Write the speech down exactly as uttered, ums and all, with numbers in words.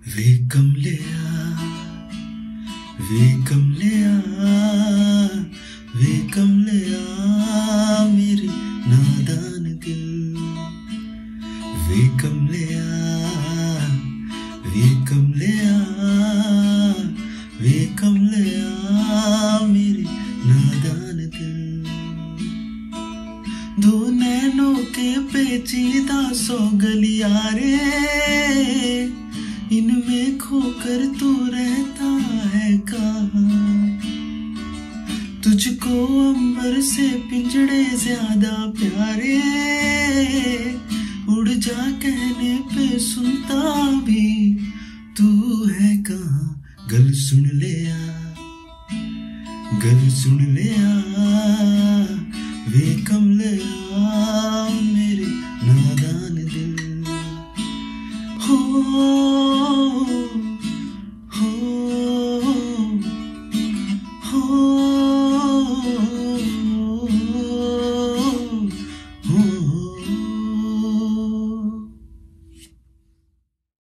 वे कमलिया वे कमलिया वे कमलिया मेरी नादान दिल। वे कमलिया वे कमलिया वे कमलिया मेरी नादान दिल। दो नैनों के पेचीदा सौ गलियारे, इनमें खोकर तू रहता है कहाँ। तुझको अंबर से पिंजड़े ज्यादा प्यारे, उड़ जा कहने पे सुनता भी तू है कहाँ। गल सुन लिया गल सुन लिया वे कमलिया